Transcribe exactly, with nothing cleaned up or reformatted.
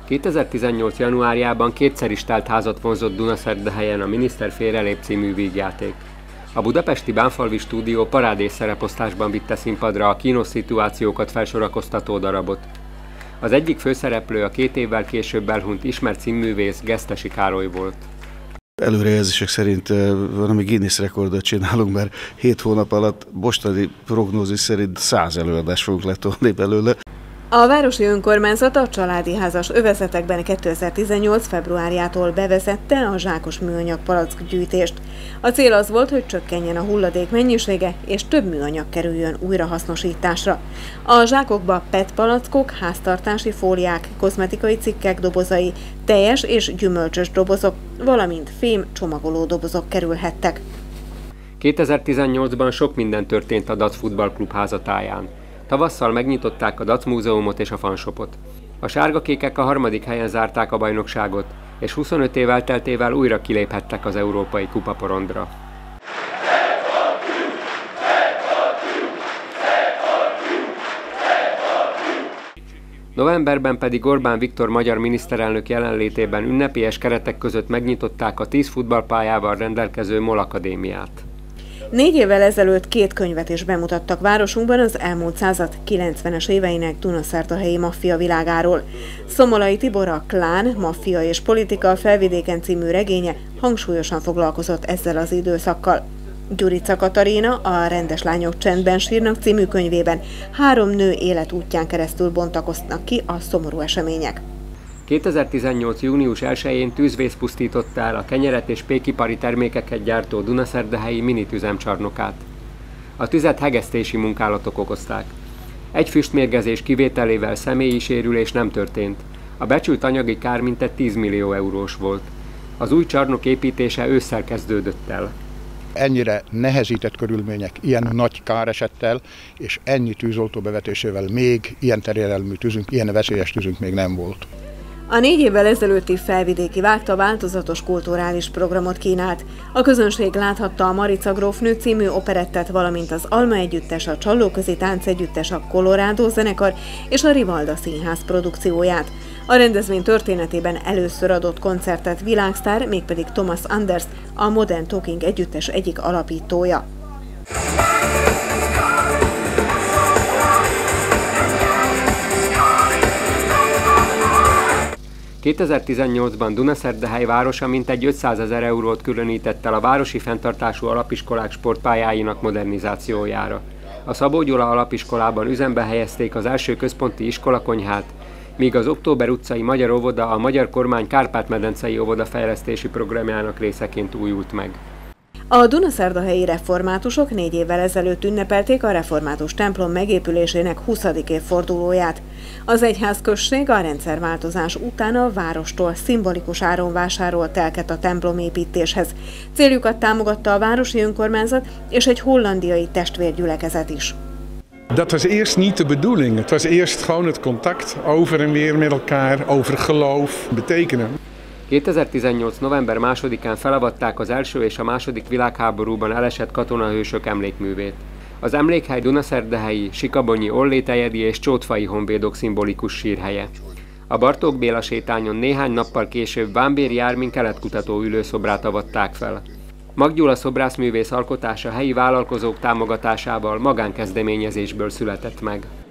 kétezer-tizennyolc. januárjában kétszer is telt házat vonzott Dunaszerdahelyen a Miniszter félrelép című vígjáték. A budapesti Bánfalvi stúdió parádés szereposztásban vitte színpadra a kínos szituációkat felsorakoztató darabot. Az egyik főszereplő a két évvel később elhunyt ismert színművész, Gesztesi Károly volt. Előrejelzések szerint valami Guinness rekordot csinálunk, mert hét hónap alatt mostani prognózis szerint száz előadást fogunk letolni belőle. A városi önkormányzat a családi házas övezetekben kétezer-tizennyolc. februárjától bevezette a zsákos műanyag palackgyűjtést. A cél az volt, hogy csökkenjen a hulladék mennyisége és több műanyag kerüljön újrahasznosításra. A zsákokba pé é té palackok, háztartási fóliák, kozmetikai cikkek dobozai, teljes és gyümölcsös dobozok, valamint fém csomagoló dobozok kerülhettek. kétezer-tizennyolcban sok minden történt a Dac futballklub házatáján. Tavasszal megnyitották a Dac múzeumot és a fanshopot. A sárgakékek a harmadik helyen zárták a bajnokságot, és huszonöt év elteltével újra kiléphettek az európai kupaporondra. Novemberben pedig Orbán Viktor magyar miniszterelnök jelenlétében ünnepélyes keretek között megnyitották a tíz futballpályával rendelkező MOL Akadémiát. Négy évvel ezelőtt két könyvet is bemutattak városunkban az elmúlt század kilencvenes éveinek dunaszerdahelyi maffia világáról. Szomolai Tibor a Klán, maffia és politika felvidéken című regénye hangsúlyosan foglalkozott ezzel az időszakkal. Gyurica Katarina a Rendes lányok csendben sírnak című könyvében három nő életútján keresztül bontakoznak ki a szomorú események. kétezer-tizennyolc. június elsején tűzvész pusztította el a kenyeret és pékipari termékeket gyártó dunaszerdahelyi minitüzemcsarnokát. A tüzet hegesztési munkálatok okozták. Egy füstmérgezés kivételével személyi sérülés nem történt. A becsült anyagi kár mintegy tíz millió eurós volt. Az új csarnok építése ősszel kezdődött el. Ennyire nehezített körülmények, ilyen nagy káresettel és ennyi tűzoltó bevetésével még ilyen terjedelmű tűzünk, ilyen veszélyes tűzünk még nem volt. A négy évvel ezelőtti felvidéki vágta változatos kulturális programot kínált. A közönség láthatta a Marica grófnő című operettet, valamint az Alma együttes, a Csallóközi táncegyüttes, a Colorado zenekar és a Rivalda színház produkcióját. A rendezvény történetében először adott koncertet világsztár, mégpedig Thomas Anders, a Modern Talking együttes egyik alapítója. kétezer-tizennyolcban Dunaszerdahely városa mintegy ötszázezer eurót különített el a városi fenntartású alapiskolák sportpályáinak modernizációjára. A Szabó Gyula alapiskolában üzembe helyezték az első központi iskolakonyhát, míg az Október utcai Magyar Óvoda a magyar kormány Kárpát-medencei óvodafejlesztési programjának részeként újult meg. A dunaszerdahelyi reformátusok négy évvel ezelőtt ünnepelték a református templom megépülésének huszadik évfordulóját. Az egyházközség a rendszerváltozás után a várostól szimbolikus áron vásárolt telket a templomépítéshez. Céljukat támogatta a városi önkormányzat és egy hollandiai testvérgyülekezet is. Dat was eerst niet de bedoeling. Het was eerst gewoon het contact over en weer met elkaar, over geloof, betekenen. kétezer-tizennyolc. november másodikán felavatták az első és a második világháborúban elesett katonahősök emlékművét. Az emlékhely dunaszerdahelyi, sikabonyi, ollétejedi és csótfai honvédok szimbolikus sírhelye. A Bartók Béla sétányon néhány nappal később Vámbéry Ármin keletkutató ülőszobrát avatták fel. Mag Gyula szobrászművész alkotása helyi vállalkozók támogatásával magánkezdeményezésből született meg.